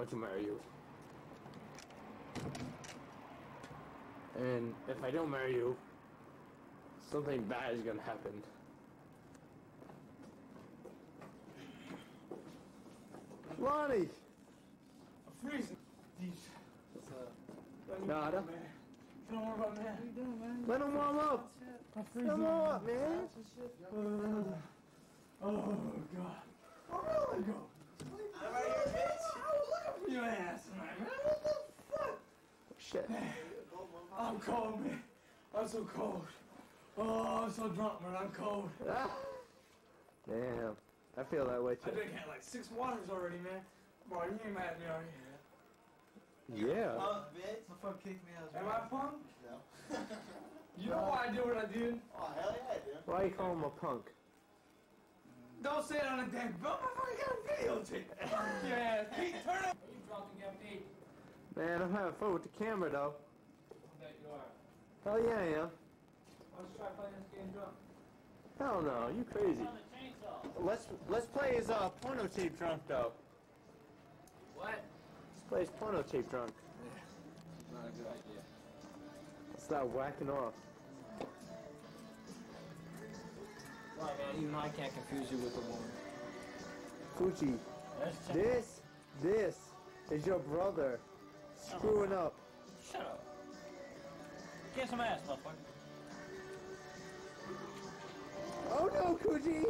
going to marry you. And if I don't marry you, something bad is gonna happen. Lonnie! I'm freezing. What's up? Nada. Don't warm up, man. What are you doing, man? Let him warm up. I'm freezing. Let him warm up, man. Oh, God. Where will I go? I'm right here, bitch. I was looking for your ass tonight, man. What the fuck? Shit. I'm cold, man. I'm so cold. Oh, I'm so drunk, man. I'm cold. Damn. I feel that way too. I drank like 6 waters already, man. Bro, you ain't mad at me, are you? Yeah. Punk, bitch. The fuck kicked me out. Am I punk? No. You know why I did what I did? Oh, hell yeah, I do. Why you call him a punk? Don't say it on the damn belt. I fucking got a videotape. Yeah, Pete, turn it. Are you drunk again, Pete? Man, I'm having fun with the camera though. I bet you are. Hell yeah, I am. Why don't you try playing this game drunk? Hell no, you crazy. Let's play his porno tape drunk though. What? Let's play his porno tape drunk. Not a good idea. Let's start whacking off. Why, man? Even I can't confuse you with a woman. Fuji, this is your brother screwing up. Shut up. Get some ass, motherfucker. Oh no, Kuji!